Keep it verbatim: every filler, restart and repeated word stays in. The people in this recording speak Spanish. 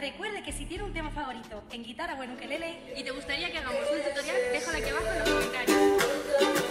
recuerde que si tiene un tema favorito en guitarra o en ukelele y te gustaría que hagamos un tutorial, déjalo aquí abajo en los comentarios.